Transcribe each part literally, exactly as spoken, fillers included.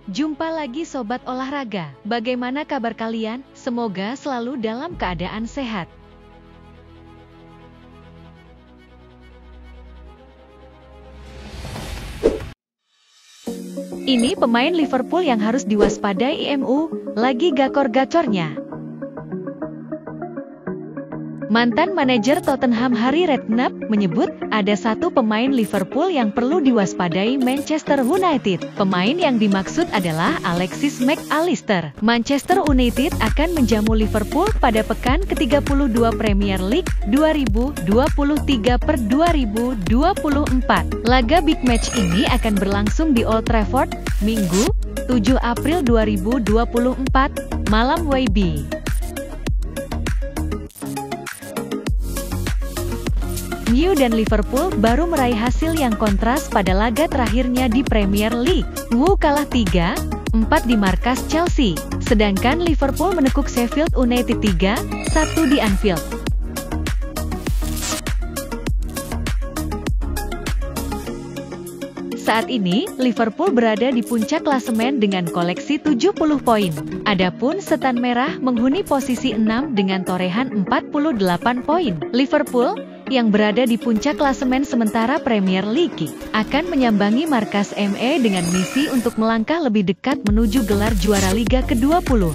Jumpa lagi Sobat Olahraga. Bagaimana kabar kalian? Semoga selalu dalam keadaan sehat. Ini pemain Liverpool yang harus diwaspadai M U, lagi gacor-gacornya. Mantan manajer Tottenham Harry Redknapp menyebut ada satu pemain Liverpool yang perlu diwaspadai Manchester United. Pemain yang dimaksud adalah Alexis Mac Allister. Manchester United akan menjamu Liverpool pada pekan ke tiga puluh dua Premier League dua ribu dua puluh tiga per dua ribu dua puluh empat. Laga big match ini akan berlangsung di Old Trafford, Minggu, tujuh April dua ribu dua puluh empat, malam W B. M U dan Liverpool baru meraih hasil yang kontras pada laga terakhirnya di Premier League. M U kalah tiga empat di markas Chelsea, sedangkan Liverpool menekuk Sheffield United tiga satu di Anfield. Saat ini, Liverpool berada di puncak klasemen dengan koleksi tujuh puluh poin. Adapun Setan Merah menghuni posisi enam dengan torehan empat puluh delapan poin. Liverpool, yang berada di puncak klasemen sementara Premier League, akan menyambangi markas M U dengan misi untuk melangkah lebih dekat menuju gelar juara Liga ke dua puluh.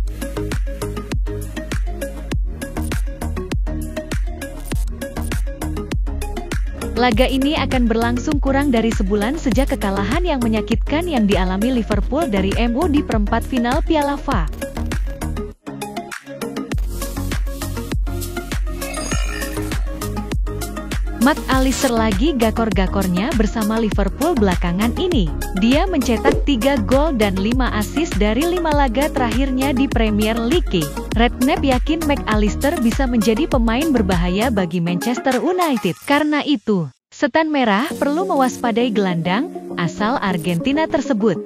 Laga ini akan berlangsung kurang dari sebulan sejak kekalahan yang menyakitkan yang dialami Liverpool dari M U di perempat final Piala F A. Mac Allister lagi gakor-gakornya bersama Liverpool belakangan ini. Dia mencetak tiga gol dan lima assist dari lima laga terakhirnya di Premier League. Redknapp yakin Mac Allister bisa menjadi pemain berbahaya bagi Manchester United. Karena itu, Setan Merah perlu mewaspadai gelandang asal Argentina tersebut.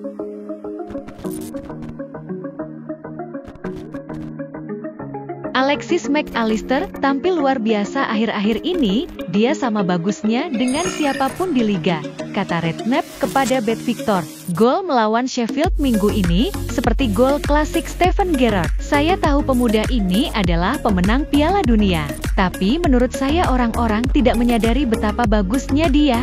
Alexis Mac Allister tampil luar biasa akhir-akhir ini, dia sama bagusnya dengan siapapun di liga, kata Redknapp kepada Bet Victor. Gol melawan Sheffield minggu ini, seperti gol klasik Steven Gerrard. Saya tahu pemuda ini adalah pemenang Piala Dunia, tapi menurut saya orang-orang tidak menyadari betapa bagusnya dia.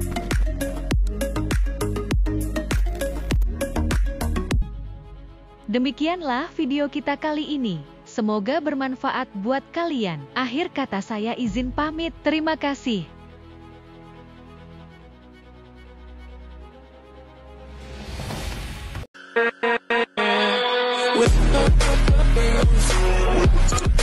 Demikianlah video kita kali ini. Semoga bermanfaat buat kalian. Akhir kata saya izin pamit. Terima kasih. With